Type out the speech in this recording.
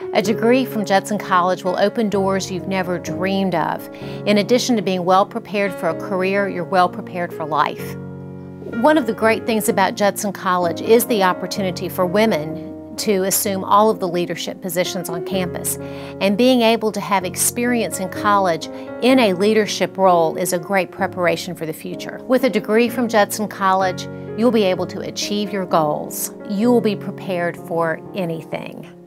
A degree from Judson College will open doors you've never dreamed of. In addition to being well prepared for a career, you're well prepared for life. One of the great things about Judson College is the opportunity for women to assume all of the leadership positions on campus. And being able to have experience in college in a leadership role is a great preparation for the future. With a degree from Judson College, you'll be able to achieve your goals. You will be prepared for anything.